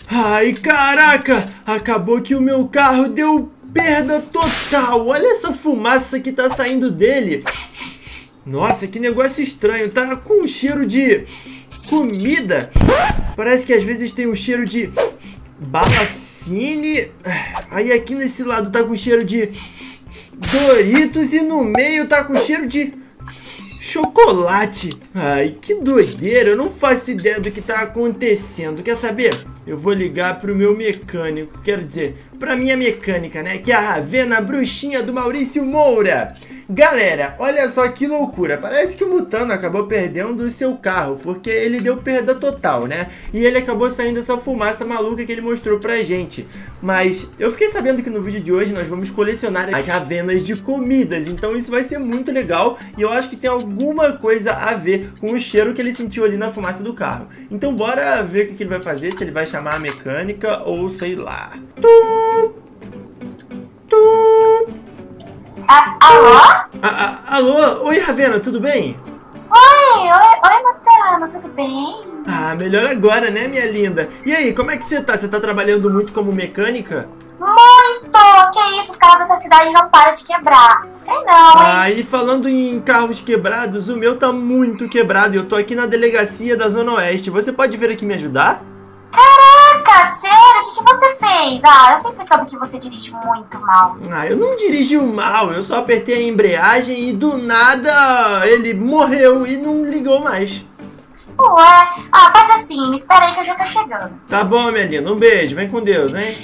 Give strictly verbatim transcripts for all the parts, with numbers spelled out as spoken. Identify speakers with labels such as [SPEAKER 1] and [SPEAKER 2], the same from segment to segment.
[SPEAKER 1] Ai, caraca! Acabou que o meu carro deu perda total. Olha essa fumaça que tá saindo dele. Nossa, que negócio estranho. Tá com um cheiro de comida. Parece que às vezes tem um cheiro de bala fine. Aí aqui nesse lado tá com cheiro de Doritos e no meio tá com cheiro de chocolate. Ai, que doideira. Eu não faço ideia do que tá acontecendo. Quer saber? Eu vou ligar pro meu mecânico. Quero dizer, pra minha mecânica, né? Que é a Ravena, a bruxinha do Maurício Moura. Galera, olha só que loucura. Parece que o Mutano acabou perdendo o seu carro, porque ele deu perda total, né? E ele acabou saindo essa fumaça maluca que ele mostrou pra gente. Mas eu fiquei sabendo que no vídeo de hoje nós vamos colecionar as Ravenas de comidas. Então isso vai ser muito legal. E eu acho que tem alguma coisa a ver com o cheiro que ele sentiu ali na fumaça do carro. Então bora ver o que ele vai fazer. Se ele vai chamar a mecânica ou sei lá. Tum! Tum!
[SPEAKER 2] Ah, alô?
[SPEAKER 1] Ah, ah, alô? Oi, Ravena, tudo bem?
[SPEAKER 2] Oi, oi, oi, Mutano, tudo bem?
[SPEAKER 1] Ah, melhor agora, né, minha linda? E aí, como é que você tá? Você tá trabalhando muito como mecânica?
[SPEAKER 2] Muito! Que isso, os carros dessa cidade não param de quebrar. Sei não, hein?
[SPEAKER 1] Ah, e falando em carros quebrados, o meu tá muito quebrado e eu tô aqui na delegacia da Zona Oeste. Você pode vir aqui me ajudar?
[SPEAKER 2] Caraca, sério? O que, que você fez? Ah, eu sempre soube que você dirige muito mal.
[SPEAKER 1] Ah, eu não dirigi mal, eu só apertei a embreagem e do nada ele morreu e não ligou mais.
[SPEAKER 2] Ué? Ah, faz assim, me espera aí que eu já tô chegando.
[SPEAKER 1] Tá bom, minha linda, um beijo, vem com Deus, hein?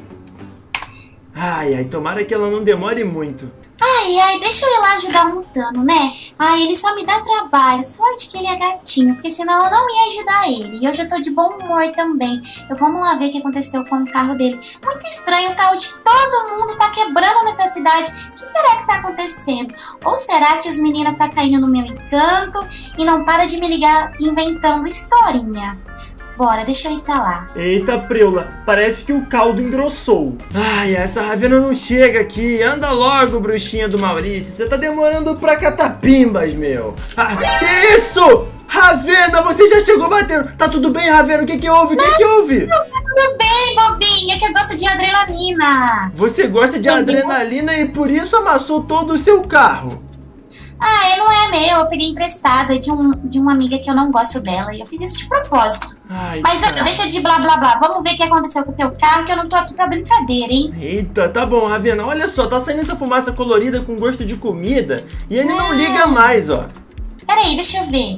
[SPEAKER 1] Ai, ai, tomara que ela não demore muito.
[SPEAKER 2] Ai, ai, deixa eu ir lá ajudar o Mutano, né? Ai, ele só me dá trabalho, sorte que ele é gatinho, porque senão eu não ia ajudar ele. E hoje eu tô de bom humor também. Eu vamos lá ver o que aconteceu com o carro dele. Muito estranho, o carro de todo mundo tá quebrando nessa cidade. O que será que tá acontecendo? Ou será que os meninos tá caindo no meu encanto e não para de me ligar inventando historinha? Bora, deixa eu ir pra lá.
[SPEAKER 1] Eita, preula, parece que o caldo engrossou. Ai, essa Ravena não chega aqui. Anda logo, bruxinha do Maurício. Você tá demorando pra catapimbas, meu. Ah, que isso? Ravena, você já chegou batendo. Tá tudo bem, Ravena? O que que houve? O que que houve?
[SPEAKER 2] Não, tá tudo bem, bobinha, que eu gosto de adrenalina.
[SPEAKER 1] Você gosta de adrenalina e por isso amassou todo o seu carro.
[SPEAKER 2] Ah, ele não é meu, eu peguei emprestada de, um, de uma amiga que eu não gosto dela. E eu fiz isso de propósito.
[SPEAKER 1] Ai,
[SPEAKER 2] Mas ó, deixa de blá blá blá. Vamos ver o que aconteceu com o teu carro, que eu não tô aqui pra brincadeira, hein?
[SPEAKER 1] Eita, tá bom, Ravena. Olha só, tá saindo essa fumaça colorida com gosto de comida. E ele
[SPEAKER 2] Ah.
[SPEAKER 1] não liga mais, ó.
[SPEAKER 2] Peraí, deixa eu ver.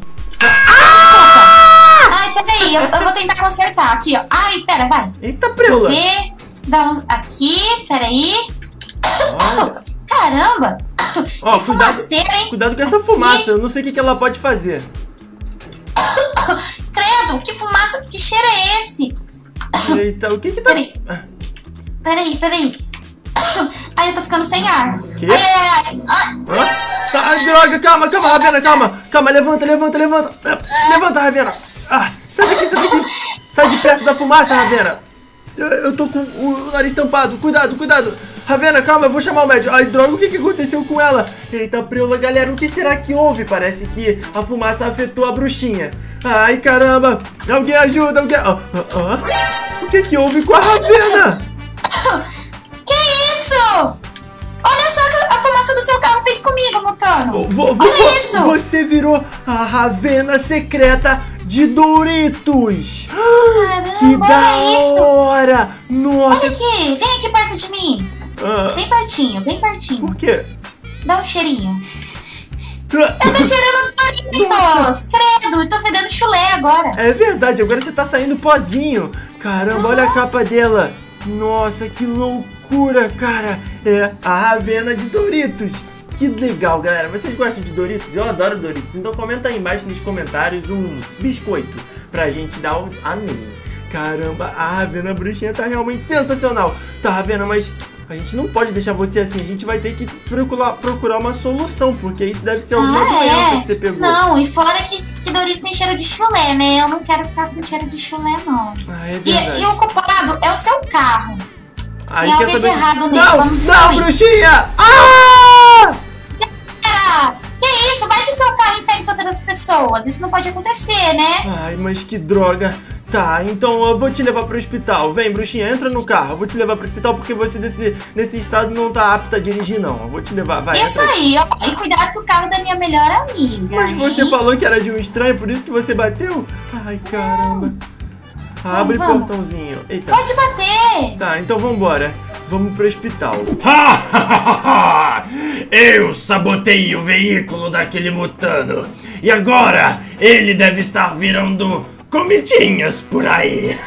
[SPEAKER 2] Ah! Ai, peraí, eu, eu vou tentar consertar. Aqui, ó. Ai, pera, vai.
[SPEAKER 1] Eita, preula.
[SPEAKER 2] Deixa eu ver. Dá uns... Aqui, peraí.
[SPEAKER 1] Olha.
[SPEAKER 2] Caramba!
[SPEAKER 1] Ó,
[SPEAKER 2] que
[SPEAKER 1] cuidado,
[SPEAKER 2] fumaceira, hein?
[SPEAKER 1] cuidado com essa
[SPEAKER 2] Aqui.
[SPEAKER 1] fumaça, eu não sei o que, que ela pode fazer.
[SPEAKER 2] Credo, que fumaça, que cheiro é esse?
[SPEAKER 1] Eita, o que que tá...
[SPEAKER 2] Peraí, peraí, peraí. Ai, eu tô ficando sem ar.
[SPEAKER 1] Quê?
[SPEAKER 2] Ai, ai, ai. ai.
[SPEAKER 1] Hã? Tá, droga, calma, calma, Ravena, calma. Calma, levanta, levanta, levanta. Levanta, Ravena. Ah, sai daqui, sai daqui. Sai de perto da fumaça, Ravena. Eu, eu tô com o nariz tampado, cuidado, cuidado. Ravena, calma, eu vou chamar o médico. Ai, droga, o que que aconteceu com ela? Eita, preula, galera, o que será que houve? Parece que a fumaça afetou a bruxinha. Ai, caramba. Alguém ajuda, alguém... Ah, ah, ah. O que que houve com a Ravena?
[SPEAKER 2] Que isso? Olha só o que a fumaça do seu carro fez comigo, Mutano.
[SPEAKER 1] Vo- vo-
[SPEAKER 2] Olha
[SPEAKER 1] vo-
[SPEAKER 2] isso.
[SPEAKER 1] Você virou a Ravena secreta de Doritos.
[SPEAKER 2] Caramba,
[SPEAKER 1] Que da
[SPEAKER 2] olha isso.
[SPEAKER 1] hora. Nossa.
[SPEAKER 2] Olha aqui, vem aqui perto de mim.
[SPEAKER 1] Ah,
[SPEAKER 2] Bem pertinho, bem pertinho.
[SPEAKER 1] por quê?
[SPEAKER 2] Dá um cheirinho.
[SPEAKER 1] Ah,
[SPEAKER 2] Eu tô cheirando Doritos. Credo, eu tô fedendo chulé agora.
[SPEAKER 1] É verdade, agora você tá saindo pozinho. Caramba, olha a capa dela. Nossa, que loucura, cara. É a Ravena de Doritos. Que legal, galera. Vocês gostam de Doritos? Eu adoro Doritos. Então comenta aí embaixo nos comentários um biscoito pra gente dar um amém. Caramba, a Ravena bruxinha tá realmente sensacional. Tá, Ravena, mas a gente não pode deixar você assim. A gente vai ter que procurar, procurar uma solução, porque isso deve ser alguma
[SPEAKER 2] Ah,
[SPEAKER 1] doença
[SPEAKER 2] é?
[SPEAKER 1] que você pegou.
[SPEAKER 2] Não, e fora que, que Doritos tem cheiro de chulé, né? Eu não quero ficar com cheiro de chulé, não.
[SPEAKER 1] Ah, é
[SPEAKER 2] E,
[SPEAKER 1] verdade.
[SPEAKER 2] e o culpado é o seu carro.
[SPEAKER 1] Aí
[SPEAKER 2] tem
[SPEAKER 1] quer
[SPEAKER 2] algo de
[SPEAKER 1] saber...
[SPEAKER 2] errado nele,
[SPEAKER 1] Não,
[SPEAKER 2] vamos
[SPEAKER 1] não,
[SPEAKER 2] destruir.
[SPEAKER 1] bruxinha! Ah!
[SPEAKER 2] Ah, que isso? Vai que seu carro infecta outras pessoas. Isso não pode acontecer, né?
[SPEAKER 1] Ai, mas que droga. Tá, então eu vou te levar pro hospital. Vem, bruxinha, entra no carro. Eu vou te levar pro hospital porque você desse, nesse estado não tá apta a dirigir, não. Eu vou te levar, vai.
[SPEAKER 2] Isso
[SPEAKER 1] entra.
[SPEAKER 2] aí, ó. E cuidado com o carro da minha melhor amiga.
[SPEAKER 1] Mas
[SPEAKER 2] hein?
[SPEAKER 1] você falou que era de um estranho, por isso que você bateu? Ai, caramba. Abre o
[SPEAKER 2] vamos.
[SPEAKER 1] portãozinho. Eita.
[SPEAKER 2] Pode bater.
[SPEAKER 1] Tá, então vambora. Vamos pro hospital.
[SPEAKER 3] Eu sabotei o veículo daquele mutano. E agora ele deve estar virando comidinhas por aí.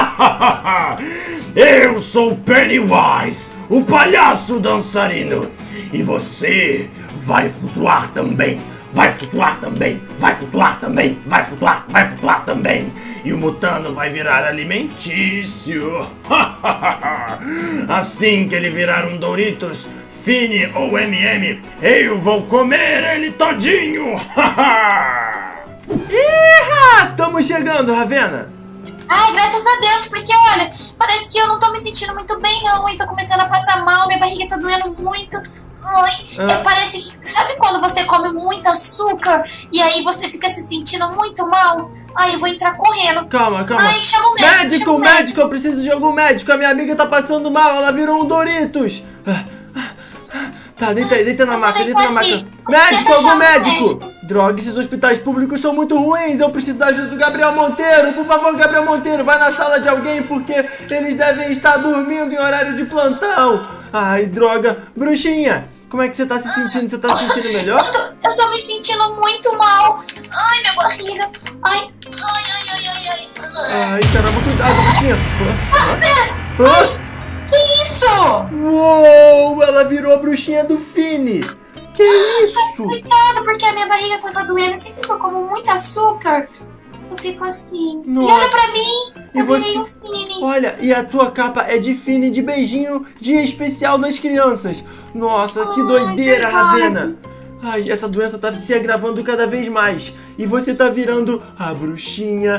[SPEAKER 3] Eu sou Pennywise, o palhaço dançarino. E você vai flutuar também. Vai flutuar também, vai flutuar também, vai flutuar, vai flutuar também. E o mutano vai virar alimentício. Assim que ele virar um Doritos, Fini ou M M, eu vou comer ele todinho.
[SPEAKER 1] Ih, estamos chegando, Ravena.
[SPEAKER 2] Ai, graças a Deus, porque olha, parece que eu não tô me sentindo muito bem não, e tô começando a passar mal, minha barriga tá doendo muito. Ai,
[SPEAKER 1] Ah.
[SPEAKER 2] é, parece que, sabe quando você come muito açúcar e aí você fica se sentindo muito mal? Ai, eu vou entrar correndo.
[SPEAKER 1] Calma, calma.
[SPEAKER 2] Ai, chama o médico, chama
[SPEAKER 1] Médico,
[SPEAKER 2] o médico.
[SPEAKER 1] médico, eu preciso de algum médico. A minha amiga tá passando mal, ela virou um Doritos. Ah, ah, ah. Tá, deita aí, deita na
[SPEAKER 2] Eu
[SPEAKER 1] maca,
[SPEAKER 2] falei,
[SPEAKER 1] deita na
[SPEAKER 2] pode
[SPEAKER 1] maca.
[SPEAKER 2] ir.
[SPEAKER 1] Médico,
[SPEAKER 2] Tenta
[SPEAKER 1] algum
[SPEAKER 2] achar um
[SPEAKER 1] médico.
[SPEAKER 2] médico.
[SPEAKER 1] Droga, esses hospitais públicos são muito ruins. Eu preciso da ajuda do Gabriel Monteiro. Por favor, Gabriel Monteiro, vai na sala de alguém porque eles devem estar dormindo em horário de plantão. Ai, droga. Bruxinha, como é que você tá se sentindo? Você tá se sentindo melhor?
[SPEAKER 2] Eu tô, eu tô me sentindo muito mal. Ai, minha barriga. Ai, ai, ai, ai, ai, ai.
[SPEAKER 1] Ai, caramba, cuidado, bruxinha. Ah, ah.
[SPEAKER 2] Que isso?
[SPEAKER 1] Uou, ela virou a bruxinha do Fini. Que isso?
[SPEAKER 2] Cuidado, porque a minha barriga tava doendo. Sempre que eu como muito açúcar, eu fico assim.
[SPEAKER 1] Nossa.
[SPEAKER 2] E olha pra mim,
[SPEAKER 1] E
[SPEAKER 2] eu
[SPEAKER 1] você-
[SPEAKER 2] virei um Fini.
[SPEAKER 1] Olha, e a tua capa é de Fini de beijinho, dia especial das crianças. Nossa, que
[SPEAKER 2] Ai,
[SPEAKER 1] doideira,
[SPEAKER 2] verdade.
[SPEAKER 1] Ravena. Ai, essa doença tá se agravando cada vez mais. E você tá virando a bruxinha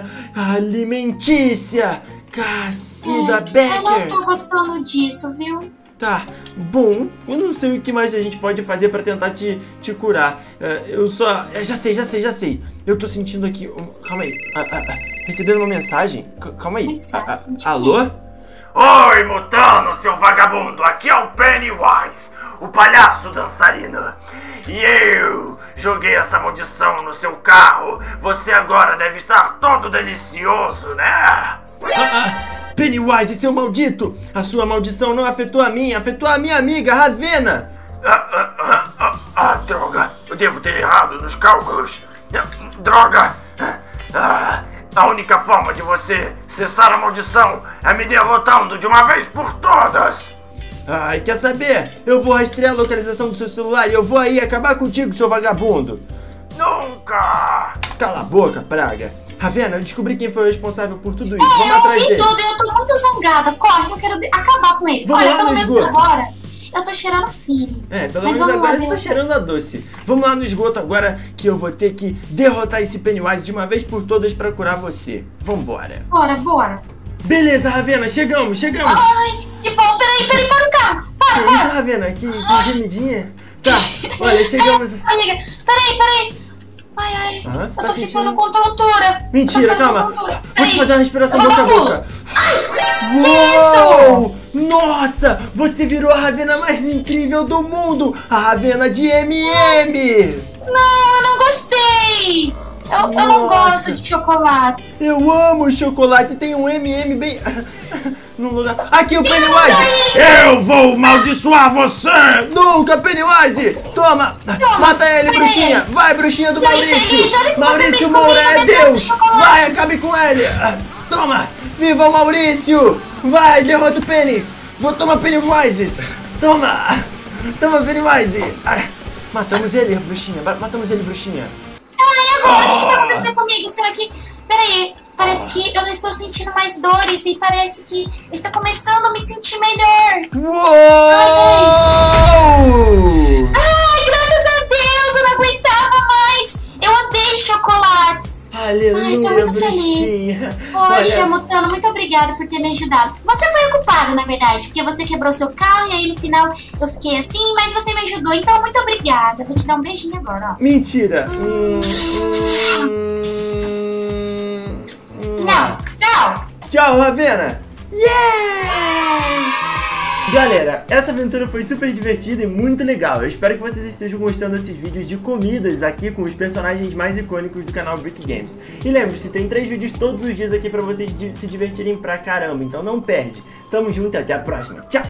[SPEAKER 1] alimentícia. Cacilda
[SPEAKER 2] Eu não
[SPEAKER 1] Becker.
[SPEAKER 2] tô gostando disso, viu?
[SPEAKER 1] Tá, bom, eu não sei o que mais a gente pode fazer pra tentar te, te curar. É, eu só. é, Já sei, já sei, já sei. Eu tô sentindo aqui. um- Calma aí. Ah, ah, ah, recebendo uma mensagem? C- Calma aí.
[SPEAKER 2] Mensagem
[SPEAKER 1] Ah, ah,
[SPEAKER 2] de quem?
[SPEAKER 1] alô?
[SPEAKER 3] Oi, mutano, seu vagabundo. Aqui é o Pennywise, o palhaço dançarino. E eu joguei essa maldição no seu carro. Você agora deve estar todo delicioso, né?
[SPEAKER 1] Ah, ah, Pennywise, seu maldito! A sua maldição não afetou a minha, afetou a minha amiga, Ravena!
[SPEAKER 3] Ah, ah, ah, ah, ah, droga, eu devo ter errado nos cálculos. Ah, Droga! Ah, a única forma de você cessar a maldição é me derrotando de uma vez por todas.
[SPEAKER 1] Ai, quer saber? Eu vou rastrear a localização do seu celular e eu vou aí acabar contigo, seu vagabundo!
[SPEAKER 3] Nunca!
[SPEAKER 1] Cala a boca, praga! Ravena, eu descobri quem foi o responsável por tudo isso.
[SPEAKER 2] É,
[SPEAKER 1] Vamos
[SPEAKER 2] eu
[SPEAKER 1] atrás
[SPEAKER 2] vi
[SPEAKER 1] dele.
[SPEAKER 2] tudo e eu tô muito zangada. Corre, eu quero de- acabar com ele.
[SPEAKER 1] Vamos
[SPEAKER 2] Olha,
[SPEAKER 1] lá
[SPEAKER 2] pelo
[SPEAKER 1] no
[SPEAKER 2] menos
[SPEAKER 1] esgoto.
[SPEAKER 2] agora eu tô cheirando filho.
[SPEAKER 1] É, pelo
[SPEAKER 2] Mas
[SPEAKER 1] menos
[SPEAKER 2] vamos
[SPEAKER 1] agora
[SPEAKER 2] lá,
[SPEAKER 1] você tá
[SPEAKER 2] derrotar.
[SPEAKER 1] cheirando a doce. Vamos lá no esgoto agora que eu vou ter que derrotar esse Pennywise de uma vez por todas pra curar você. Vambora.
[SPEAKER 2] Bora, bora.
[SPEAKER 1] Beleza, Ravena, chegamos, chegamos.
[SPEAKER 2] Ai, que bom. Peraí, peraí, para o carro. Para,
[SPEAKER 1] Que isso,
[SPEAKER 2] para.
[SPEAKER 1] Ravena? Que, que gemidinha? Tá, olha, chegamos.
[SPEAKER 2] Amiga, peraí, peraí. Ai, ai.
[SPEAKER 1] Ah, você
[SPEAKER 2] eu
[SPEAKER 1] tá
[SPEAKER 2] tô
[SPEAKER 1] sentindo?
[SPEAKER 2] ficando com tontura.
[SPEAKER 1] Mentira,
[SPEAKER 2] Tô ficando
[SPEAKER 1] calma.
[SPEAKER 2] com tontura.
[SPEAKER 1] Vou te
[SPEAKER 2] Peraí.
[SPEAKER 1] fazer uma respiração
[SPEAKER 2] Eu vou
[SPEAKER 1] boca a
[SPEAKER 2] dar um pulo.
[SPEAKER 1] boca.
[SPEAKER 2] Que
[SPEAKER 1] Uou! Nossa, você virou a Ravena mais incrível do mundo. A Ravena de M M.
[SPEAKER 2] Não, eu não gostei. Eu, eu não
[SPEAKER 1] Nossa.
[SPEAKER 2] gosto de chocolates.
[SPEAKER 1] Eu amo chocolate. Tem um M M bem... no lugar... Aqui, o Pennywise.
[SPEAKER 3] Eu vou amaldiçoar você!
[SPEAKER 1] Nunca, Pennywise! Toma!
[SPEAKER 2] Toma,
[SPEAKER 1] Mata ele,
[SPEAKER 2] vai
[SPEAKER 1] bruxinha!
[SPEAKER 2] ele.
[SPEAKER 1] Vai, bruxinha do
[SPEAKER 2] Vai,
[SPEAKER 1] Maurício!
[SPEAKER 2] feliz, olha o que você
[SPEAKER 1] Maurício
[SPEAKER 2] fez
[SPEAKER 1] Moura
[SPEAKER 2] comigo,
[SPEAKER 1] é
[SPEAKER 2] meu Deus,
[SPEAKER 1] Deus!
[SPEAKER 2] esse chocolate.
[SPEAKER 1] Vai, acabe com ele! Ah, Toma! Viva o Maurício! Vai, derrota o Pênis! Vou tomar Pennywise! Toma! Toma, Pennywise! Ah, matamos ele, bruxinha! Matamos ele, bruxinha!
[SPEAKER 2] Ai, agora? O que, que vai acontecer comigo? Será que... Peraí. Parece que eu não estou sentindo mais dores e parece que eu estou começando a me sentir melhor.
[SPEAKER 1] Uou!
[SPEAKER 2] Ai, graças a Deus, eu não aguentava mais. Eu odeio chocolates.
[SPEAKER 1] Aleluia,
[SPEAKER 2] Ai, tô muito
[SPEAKER 1] bruxinha!
[SPEAKER 2] Poxa,
[SPEAKER 1] Olha
[SPEAKER 2] Mutano, muito obrigada por ter me ajudado. Você foi o culpado, na verdade, porque você quebrou seu carro e aí no final eu fiquei assim, mas você me ajudou, então muito obrigada. Vou te dar um beijinho agora, ó.
[SPEAKER 1] Mentira! Hum, hum,
[SPEAKER 2] Não, tchau.
[SPEAKER 1] Tchau, Ravena!
[SPEAKER 2] Yes!
[SPEAKER 1] Galera, essa aventura foi super divertida e muito legal. Eu espero que vocês estejam gostando desses vídeos de comidas aqui com os personagens mais icônicos do canal Brick Games. E lembre-se, tem três vídeos todos os dias aqui pra vocês se divertirem pra caramba, então não perde. Tamo junto e até a próxima. Tchau!